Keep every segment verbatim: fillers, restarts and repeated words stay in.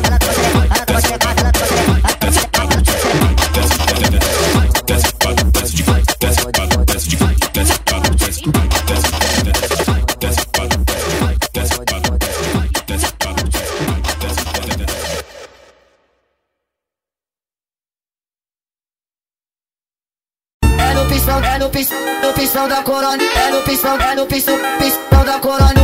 É no pistão, é no pistão, no pistão da corona. É no pistão, é no pistão, pistão da corona.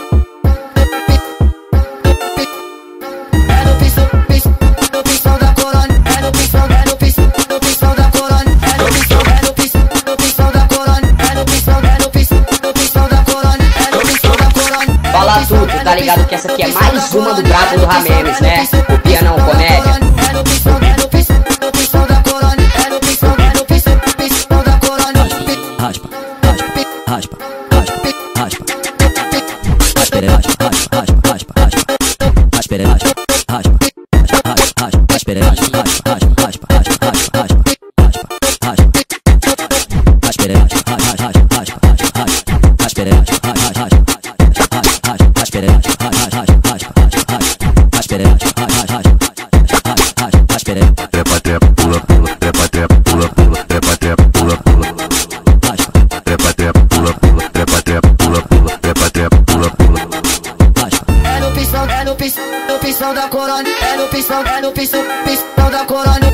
É no pistão, pistão, no pistão da corona. É no pistão, é no pistão, no pistão da corona. É no pistão, é no pistão, no pistão da corona. É no pistão, é no pistão, no pistão da corona. É no pistão da corona. Fala tudo, tá ligado que essa aqui é mais uma do brabo do Ramemes, né? Copia não, comédia. É no pistão, é no pistão, no pistão da corona. É no pistão, é no pistão, pistão da corona. Raspa, raspa, raspa, raspa, raspa. Raspere, raspa, raspa, raspa, raspa, raspa. Raspere, raspa, raspa, raspa, raspa. Raspere, raspa, raspa, raspa, raspa, raspa, raspa, raspa. Raspa, raspa. Raspere, raspa, raspa, raspa, raspa, raspa. Raspere, raspa, raspa, raspa, raspa. Raspere, raspa, raspa, raspa, raspa, raspa. Raspere, raspa, raspa, raspa, raspa. Raspere. Trepa, trepa, pula, pula, trepa, trepa, pula, pula, trepa, trepa, pula, pula. Trepa, trepa, pula, pula, trepa, trepa, pula, pula, trepa, trepa, pula, pula. É no pistão, é no pistão, no pistão da corona. É no pistão, é no pistão, pistão da corona.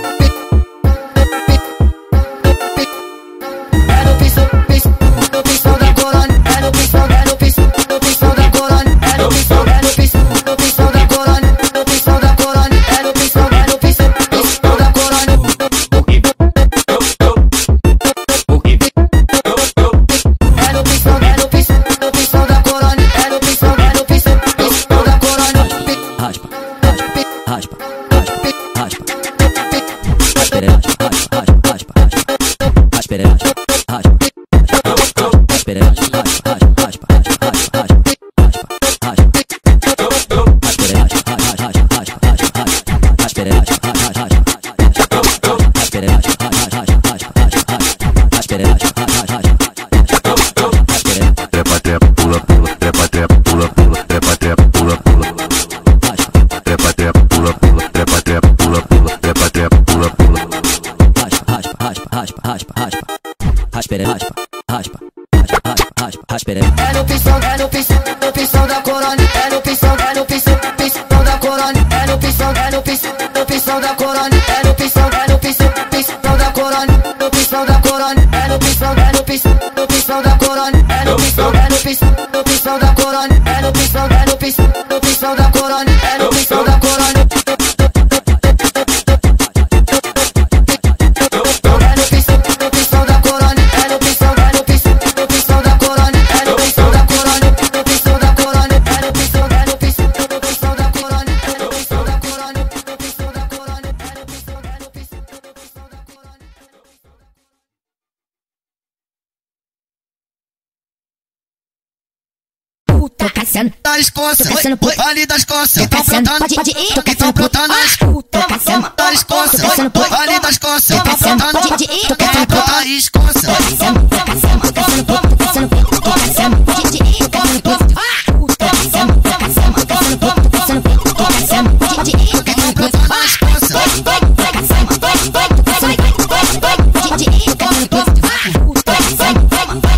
É no pistão, pistão, no pistão da corona. É no pistão, é no pistão, no pistão da corona. É no pistão, é no pistão, no pistão da corona. No pistão da corona. É no pistão, é no pistão, pistão da corona. É no pistão, é no pistão, no pistão da corona. É no pistão, é no pistão, pistão da corona. Raspa, raspa, raspa, raspa, raspa. pistão, no pistão da corona. É no pistão, é no pistão, no pistão da corona. É no pistão, é no pistão, no pistão da corona. É no pistão da corona. Tô caçando das costas, Tô caçando oi, vale das costas. Tô caçando, pode, pode ir. Tô caçando brotando as Tô caçando das costas, Tô caçando oi, vale das costas. Tô caçando, pode, pode ir. Tô caçando brotar as costas. Tô caçando, tô caçando, tô caçando Tô caçando, tô caçando, pode ir. Tô caçando Tô caçando, tô caçando, tô caçando Tô caçando, tô caçando, pode ir. Tô caçando brotar as costas. Tô caçando, tô caçando, pode ir. Tô caçando Tô caçando, tô caçando,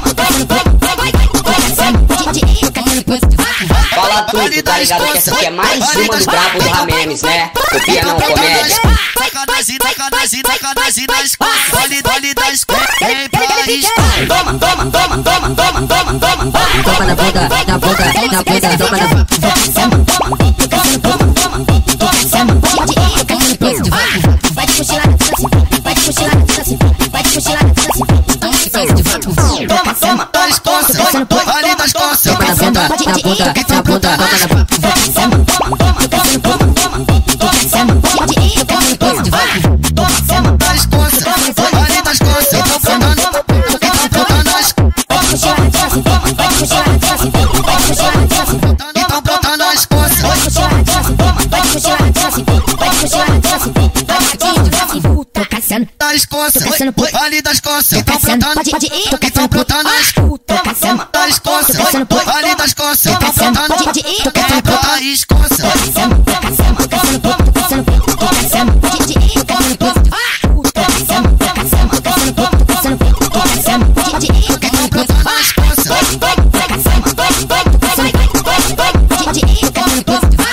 pode ir. Tô caçando Fala tudo, tá ligado que essa aqui é mais uma do brabo do Ramemes, né? Copia não comédia. Sacanagem, sacanagem, sacanagem das costas. Vale, vale das costas. Vem pra escola. Toma, toma, toma, toma, toma, toma, toma, toma. Toma na bunda, na bunda, na bunda, toma na bunda. Tô caçando, toma, tô caçando, toma, toma. Tô caçando, pode ir, tô caçando preço. Vai de cochilada, vai de cochilada, vai de cochilada, toma, toma, das costas. Vale das costas. Toma na bunda, na bunda, na bunda, toma na bunda. tô caçando, toma, toma, tô caçando, toma, toma. Tô caçando, pode ir, tô caçando preço. Tô caçando, das costas. Vale das costas. Tô brotando, tô brotando as vai de cochilada, vai de cochilada, vai de cochilada, Então brotando as costas. vai de cochilada, vai de cochilada, vai de cochilada, tô caçando. Das costas, Tô caçando oi, vale das costas. Tô Então caçando, brotando, pode, pode ir. Tô então caçando, brotando as tô caçando. das costas. Tô caçando, Oi, vale das costas. Tô Então caçando, brotando, pode, pode ir. Tô então caçando, brotar as costas. tô caçando, tô caçando, tô caçando, tô caçando, tô caçando, pode ir. Tô caçando, tô caçando, tô caçando, tô caçando, tô caçando, tô caçando, pode ir. Tô caçando, Brotando as costas. tô caçando, tô caçando, pode ir. Tô caçando, tô caçando, tô caçando,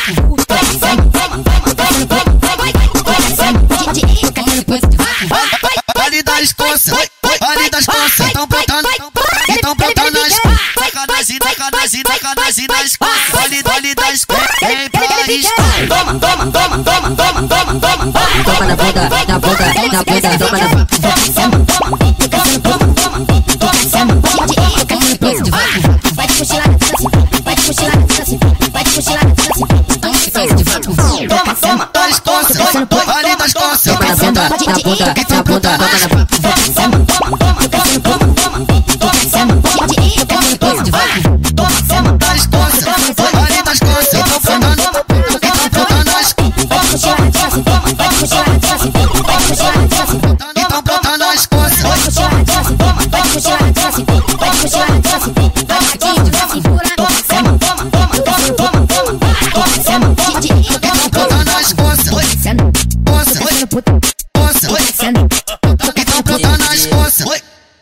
pode ir. Tô caçando, Vale das costas, oi, vale das costas. Então brotando, então brotando as sacanagem, sacanagem, sacanagem das costas. Vale, vale das costas. Vem pra escola. toma, toma, toma, toma, toma, toma, toma, toma. Toma na bunda, na bunda, na bunda, toma na bunda. Tô caçando, toma, tô caçando, toma, toma. Tô caçando, pode ir, tô caçando preço. Vai de cochilada, vai de cochilada, vai de cochilada, toma, toma, Das costas, oi, vale das costas. Toma na bunda, na bunda, na bunda, toma na bunda. tô caçando, toma, toma, tô caçando, toma, toma. Tô caçando, pode ir, tô caçando preço. Tô caçando, Das costas, oi, vale das costas. Então brotando, então brotando as vai de cochilada, vai de cochilada, vai de cochilada, então brotando as costas. vai de cochilada, vai de cochilada, vai de cochilada, vai batidinho na cintura. Tô caçando, toma, toma, tô caçando, toma, toma. Tô caçando, pode ir, tô caçando Brotando as costas, oi, caçando, costas, tô oi, caçando puta, costas, oi. caçando. Então brotando as costas, oi.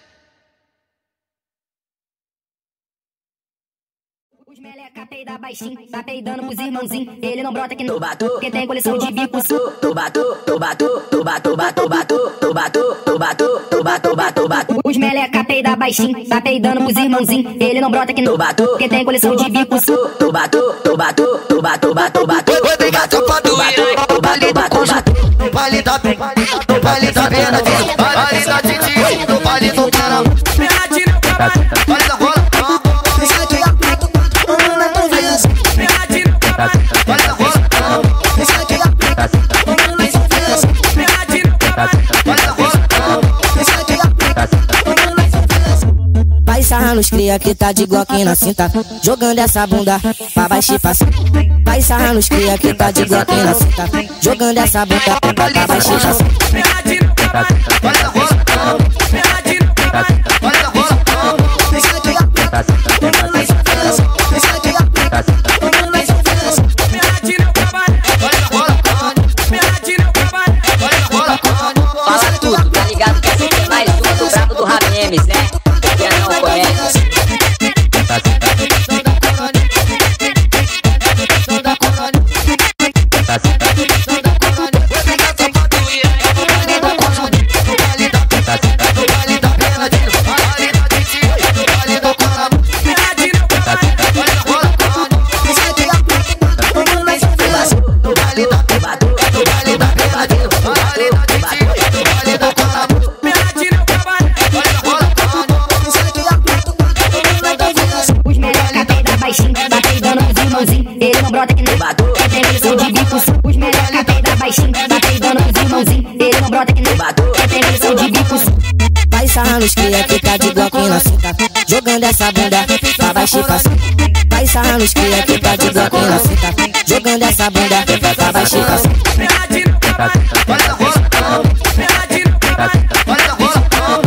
Os meleca peida baixinho, tá peidando pros irmãozinhos. Ele não brota aqui no batu, porque tem coleção de bico sul. Tu batu, tu batu, tu batu, batu, batu, tu batu, tu batu, tu batu, batu, batu. Os meleca peida baixinho, tá peidando pros irmãozinhos. Ele não brota aqui no batu, porque tem coleção de bico sul. Tu batu, tu batu, tu batu, batu, batu. Oi, vem cá, tropa do Iraque. No baile do conjunto, no baile da pena, no baile da pena, no baile da titi, no baile do carão. Baile da rola, baile da rola, Vai sarrando os cria que tá de Glock na cinta, jogando essa bunda pra baixo e pra cima. Vai sarrando os cria que tá de Glock na cinta, jogando essa bunda pra baixo e pra cima. baile da rola, baile da rola. Fala tudo, tá ligado que essa aqui é mais uma do brabo do Ramemes, né? Copia não comédia. Baile da pena, de bico. Os melhores capéis da baixinha, tá peidando os irmãozinhos. Ele não brota que nem bagulho, é pegação de bico. Vai sarrar nos cria que tá de bloquinho na cinta, jogando essa bunda pra baixo e pra cima. Vai sarrar nos cria que tá de bloquinho na cinta, jogando essa bunda pra baixo e pra cima. Olha a rola, olha a rola.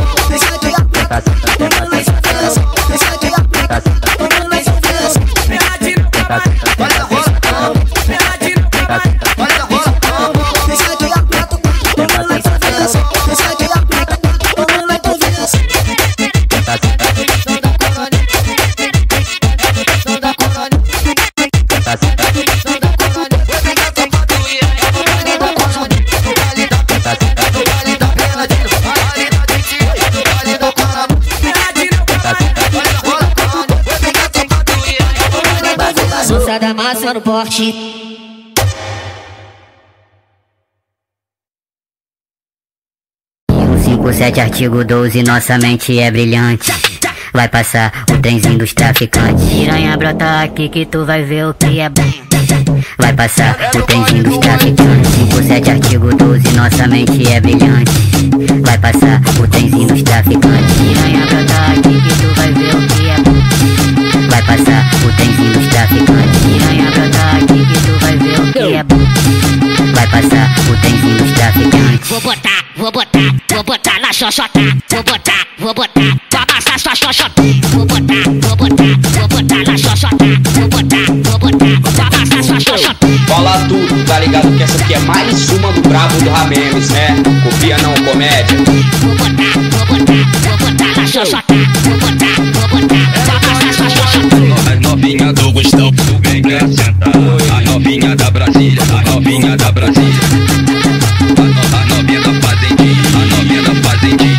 Moça da massa no porte. cinco sete artigo doze, nossa mente é brilhante. Vai passar o trenzinho dos traficantes. Piranha brota aqui que tu vai ver o que é bom. Vai passar o trenzinho dos traficantes. cinco sete artigo doze, nossa mente é brilhante. Vai passar o trenzinho dos traficantes. Piranha brota aqui que tu vai ver o que é bom. Vai passar o trenzinho dos traficantes. Piranha brota aqui que tu vai ver o que é bom. Vai passar o trenzinho dos traficantes. Vou botar, vou botar, vou botar na xoxota. Vou botar, vou botar, pra amassar sua xoxota. Vou botar, vou botar, vou botar na xoxota. Vou botar, vou botar, pra amassar sua xoxota. Fala tudo, tá ligado que essa aqui é mais uma do brabo do Ramemes, né? Copia não, comédia. Vou botar, vou botar, vou botar na xoxota. Vou botar, vou botar, pra amassar sua xoxota. As novinha do Gustavo, tu vem quer sentar. A novinha da Brasília, a novinha da Brasília. A, no, a novinha da fazendinha, a novinha da fazendinha.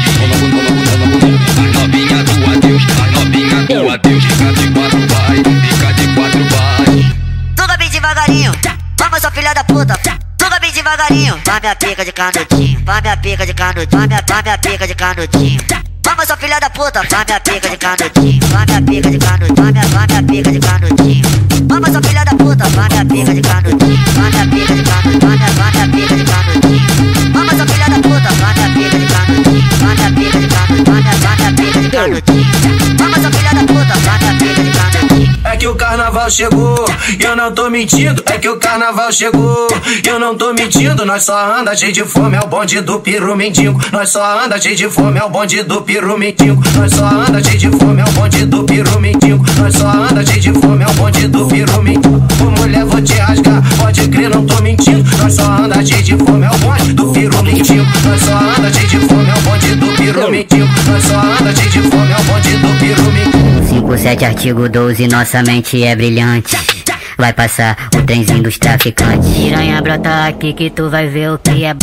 A novinha do adeus, a novinha do adeus. Fica de quatro vai, fica de quatro vai. Tudo bem devagarinho, vamos sua filha da puta. Tudo bem devagarinho, vai minha pica de canudinho. Vai minha pica de canudinho, vai minha, vai minha pica de canudinho. Vamos sua filha da puta, vai minha pica de canudinho. Vai minha pica de canudinho, vai minha, vai minha pica de canudinho. Vamos sua filha da puta, vai minha pica de canudinho. Vai minha pica de canudinho, vai minha, vai minha pica de canudinho. Vamos sua filha da puta, vai minha pica de canudinho. Vai minha pica de canudinho, vai minha, vai minha pica de canudinho. Vamos sua filha da puta, vai minha pica de canudinho. É que o carnaval chegou, eu não tô mentindo. É que o carnaval chegou, eu não tô mentindo. Nós só anda cheio de fome, é o bonde do piru mendigo. Nós só anda cheio de fome, é o bonde do piru mendigo. Nós só anda cheio de fome, é o bonde do piru mendigo. Nós só anda cheio de fome, é o bonde do piru mendigo. Ô mulher, vou te rasgar, pode crer, não tô mentindo. Nós só anda cheio de fome, é o bonde do piru mendigo. Nós só anda cheio de fome, é o bonde do piru mendigo. Nós só anda cheio de fome, é o bonde do piru mendigo. cinco sete artigo doze, nossa mente é brilhante. Vai passar o trenzinho dos traficantes. Piranha brota aqui que tu vai ver o que é bom.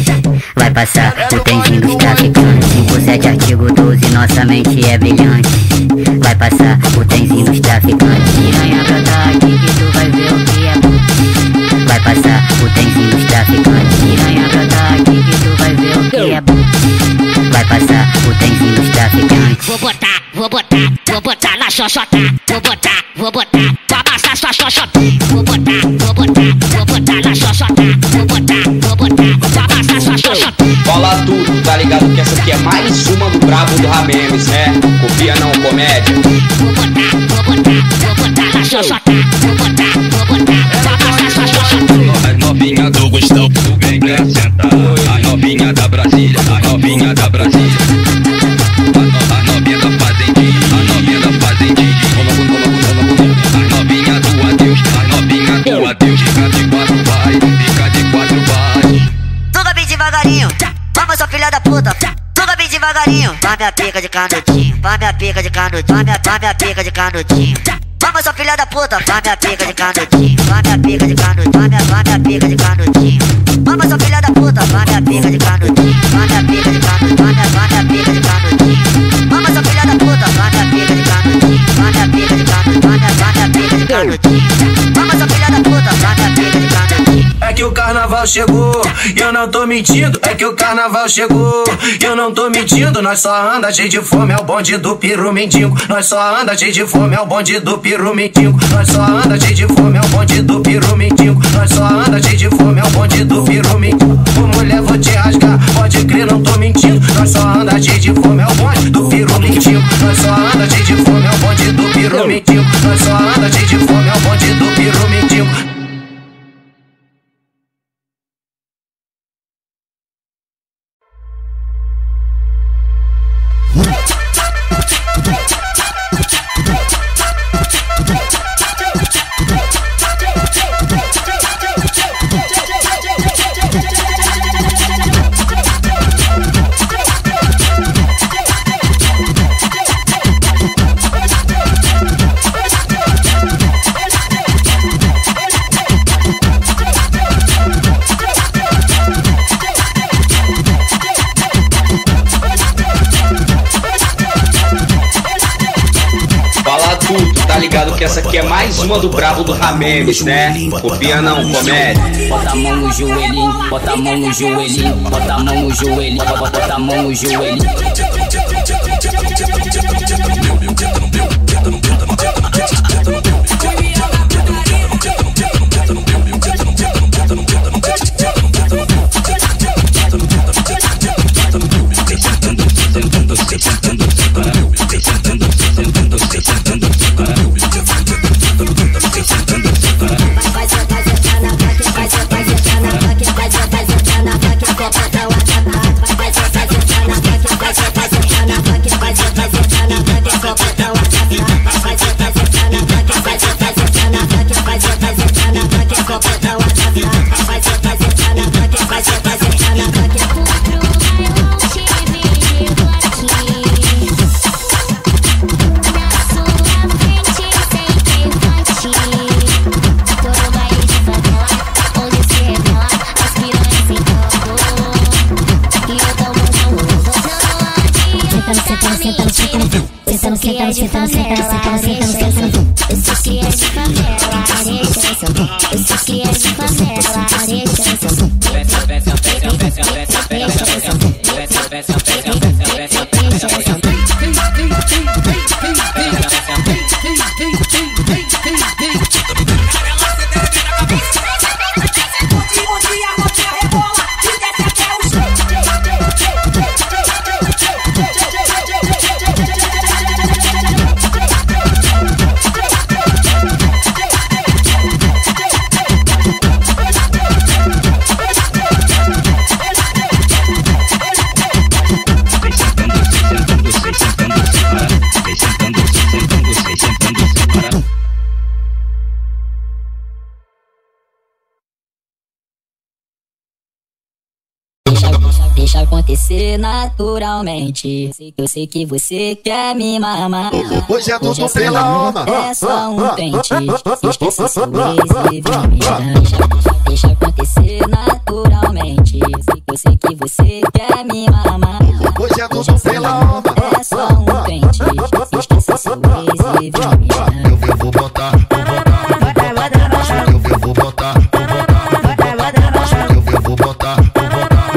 Vai passar o trenzinho dos traficantes. cinco sete artigo doze, nossa mente é brilhante. Vai passar o trenzinho dos traficantes. Piranha brota aqui que tu vai ver o que é bom. Vai passar o trenzinho dos traficantes. Piranha brota aqui que tu vai ver o que é bom. Vai passar o trenzinho dos traficantes. Vou botar, vou botar, vou botar na xoxota. Vou botar, vou botar, pra amassar sua xoxota. Vou botar, vou botar, vou botar na xoxota. Vou botar, vou botar, pra amassar sua xoxota. Fala tudo, tá ligado que essa aqui é mais uma do brabo do Ramemes, né? Copia não, comédia. Vou botar, vou botar, vou botar na xoxota. Vou botar, vou botar, pra amassar sua xoxota. As novinha do Gustavo, tu vem quer sentar. A novinha da Brasília, a novinha da Brasília. A, no, a novinha da fazendinha, a novinha da fazendinha. A novinha do adeus, a novinha do adeus. Fica de quatro vai, fica de quatro vai. Tudo bem devagarinho, vamos sua filha da puta. Tudo bem devagarinho, vai minha pica de canudinho. Vai minha pica de canudinho, vai minha, vai minha pica de canudinho. Vamos sua filha da puta, vai minha pica de canudinho. Vai minha pica de canudinho, vai minha, vai minha pica de canudinho. Vamos sua filha da puta, vai minha pica de canudinho. Vai minha pica de canudinho, vai minha, vai minha pica de canudinho. Vamos sua filha da puta, vai minha pica de canudinho. Vai minha pica de canudinho, vai minha, vai minha pica de canudinho. Vamos sua filha da puta, vai minha pica de canudinho. É que que o carnaval chegou. E eu não tô mentindo, é que o carnaval chegou. E eu não tô mentindo, nós só anda cheio de fome, é o bonde do piru mendigo. Nós só anda cheio de fome, é o bonde do piru mendigo. Nós só anda cheio de fome, é o bonde do piru mendigo. Nós só anda cheio de fome, é o bonde do piru mendigo. Ô mulher, vou te rasgar, pode crer, não tô mentindo. Nós só anda cheio de fome, é o bonde do piru mendigo. Nós só anda cheio de fome, é o bonde do piru mendigo. Nós só anda cheio de fome, é o bonde do piru mendigo. Tá ligado que essa aqui é mais uma do brabo do Ramemes, né? Copia não, comédia. Bota a mão no joelhinho, bota a mão no joelhinho, bota a mão no joelhinho, bota a mão no joelhinho. Deixa acontecer naturalmente. Eu sei que você quer me mamar. Hoje é tudo pela alma. É só um pente. Esquece seu ex e vem me dar. Deixa acontecer naturalmente. Eu sei que você quer me mamar. Hoje é tudo pela alma. É só um pente. Esquece seu ex e vem me dar. Eu vou botar, vou botar. Eu vou botar, vou botar. Eu vou botar, vou botar.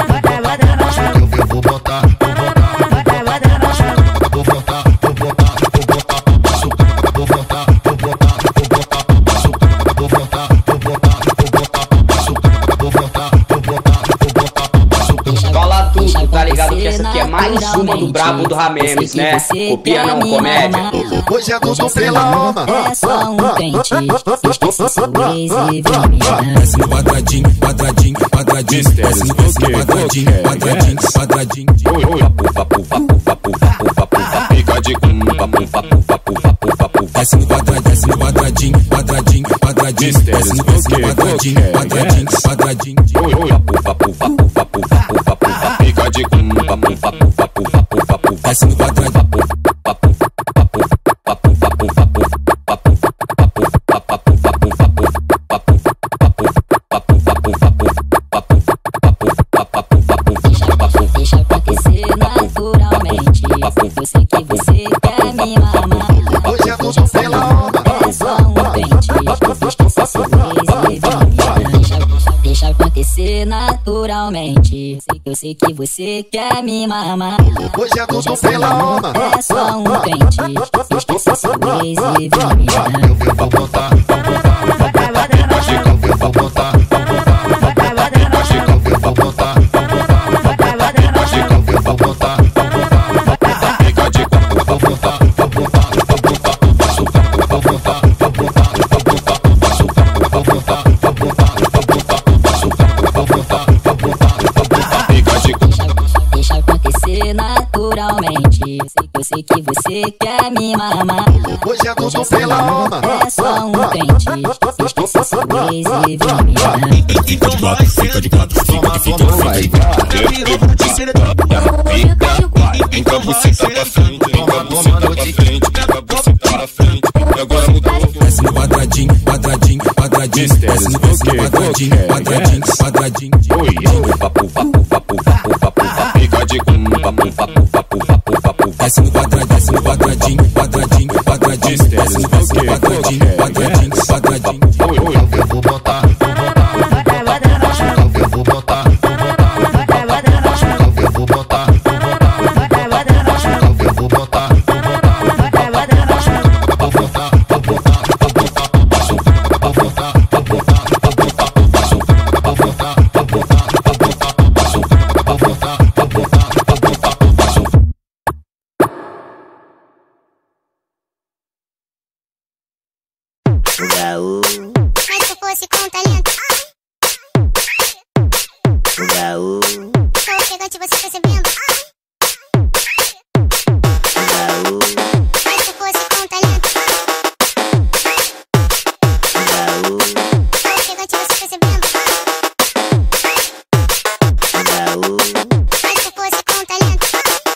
Tá ligado que essa aqui é mais uma do brabo do Ramemes, né? Copia não, comédia. Hoje é tudo pela alma. É só um pente. Esquece seu ex e vem me dar. Desce no quadradinho, quadradinho, quadradinho. Desce no quadradinho, quadradinho, quadradinho. Vapu, vapu, vapu, vapu, vapu, vapu, vapu. Fica de cum, vapu, vapu, vapu, vapu, vapu. Desce no quadradinho, desce no quadradinho, quadradinho, quadradinho. Desce no quadradinho, quadradinho, quadradinho. Vapu, vapu, vapu, vapu, vapu, vapu. Fica de cum, vapu, vapu, vapu, vapu, vapu. Desce no quadradinho, vapu, vapu, vapu, vapu, vapu, vapu, vapu, vapu, vapu, vapu, vapu, vapu, vapu, vapu, vapu, vapu, vapu, vapu, vapu. Deixa acontecer naturalmente. Eu sei que você quer me mamar. Hoje é tudo pela alma. É só um pente. Esquece seu ex e vem me dar. Deixa acontecer naturalmente. Sei que eu sei que você quer me mamar. Hoje é tudo pela alma. É só um pente. Esqueci seu ex e vem me dar. Eu vou botar, vou botar, vou botar, eu vou botar, vou botar, eu vou botar, eu vou botar, fica de quatro, vou botar, vou botar, vou botar, vou botar, vou botar, vou botar, vou botar, vou botar, vou botar, vou botar, vou botar, fica de quatro. Deixa acontecer naturalmente. Sei que eu sei que você quer me mamar. Hoje é tudo pela alma. É só um pente. Esqueci seu ex e vem me dar. Fica de quatro, fica de quatro, fica de fica, fica de quatro. Vem com a buceta pra frente, vem com a buceta pra frente, vem com a buceta pra frente. E agora mudou. Desce no quadradinho, quadradinho, quadradinho. Desce no quadradinho, quadradinho, quadradinho. Oi, papo, papo, papo, papo, papo, fica de quatro, papo, papo, papo, papo, papo. Desce no quadradinho, desce no quadradinho, quadradinho, quadradinho. Desce no quadradinho, quadradinho, quadradinho. Oi, oi, eu vou botar, eu vou botar, eu vou botar, eu vou botar, vou botar, vou botar, vou botar, vou botar, vou botar, vou botar, vou botar, vou botar, vou botar, vou botar. O Gaú, mas se fosse com talento, o Gaú, tô ofegante, você percebendo? o Gaú, Mas se fosse com talento, o Gaú, tô ofegante, você percebendo? o Gaú. Mas se fosse com talento,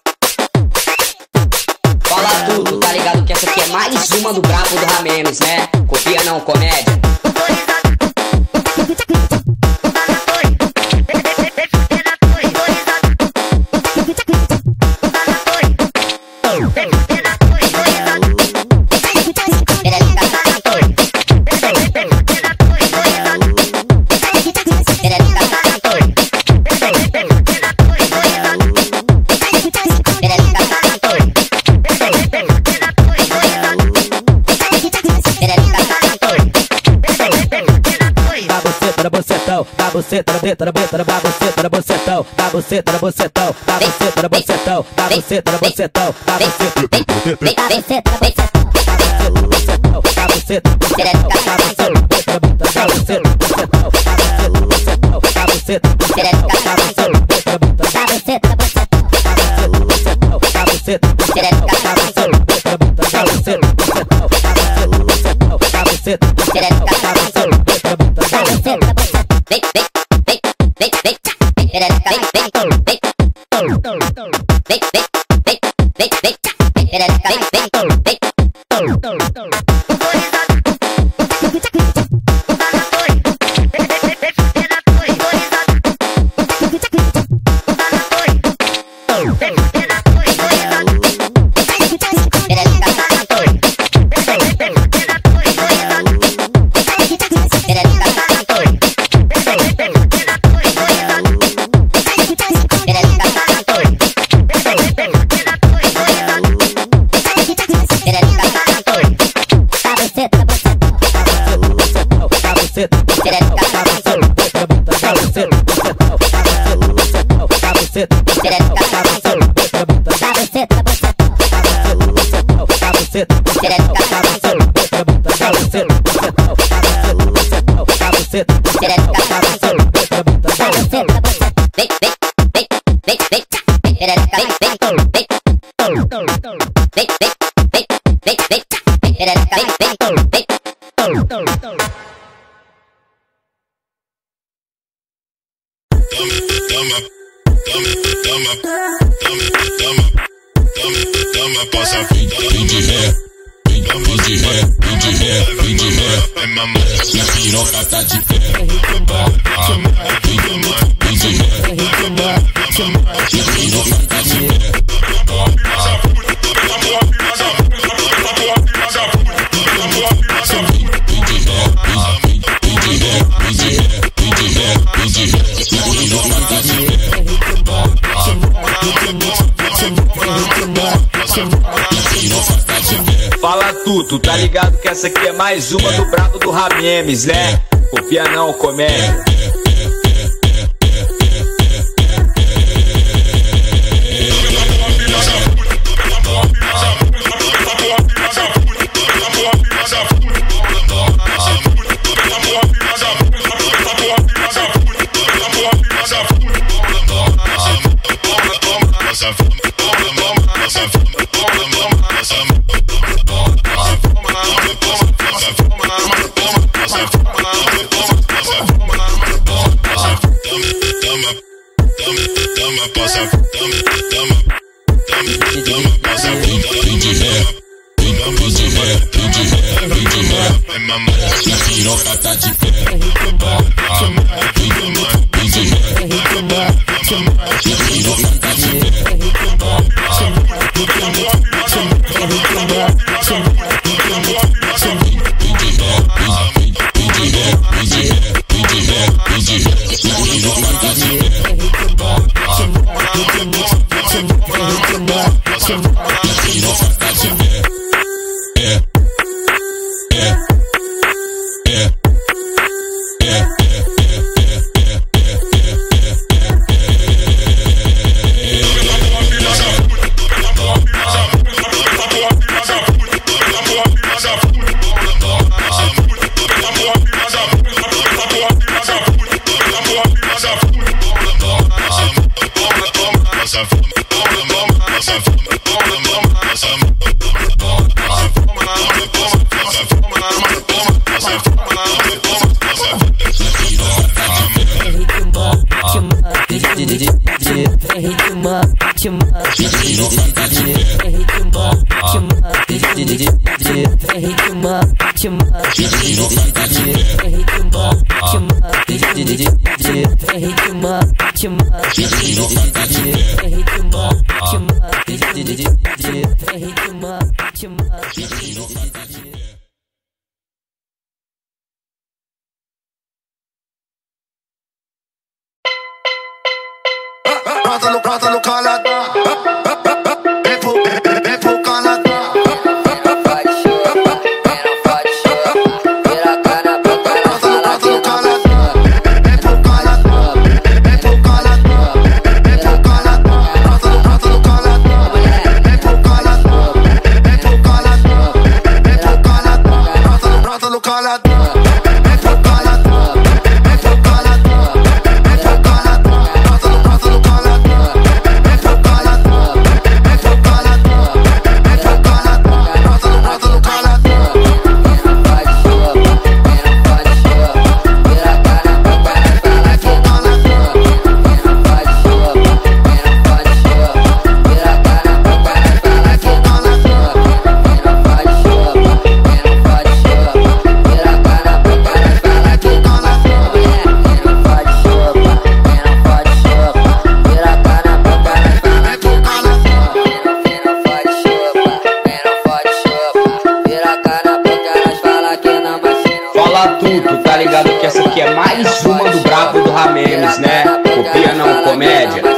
Fala tudo, tá ligado que essa aqui é mais uma do brabo do Ramemes, né? Copia não, comédia. Bocetão, da boceta, da beta, da beta, da boceta, da bocetão, da boceta, da bocetão, da boceta, da bocetão, da boceta, da bocetão, da boceta, Da boceta, da boceta, da boceta, passa vem de ré, vem de ré, vem de ré, vem de ré, minha piroca tá de pé, vem de ré, minha piroca tá de pé. Vem de ré, vem de ré, vem de ré, vem de ré, vem de ré. tudo, tá ligado que essa aqui é mais uma do brabo do Ramemes, né? Copia não, comédia. Rótalo, rótalo, cala. Vem pro, vem pro cala. Tá ligado que essa aqui é mais uma do brabo do Ramemes, né? Copia não, comédia.